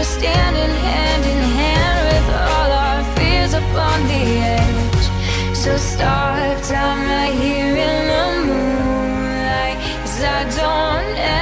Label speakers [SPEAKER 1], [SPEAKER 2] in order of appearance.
[SPEAKER 1] standing hand in hand with all our fears upon the edge. So stop time right here in the moonlight, 'cause I don't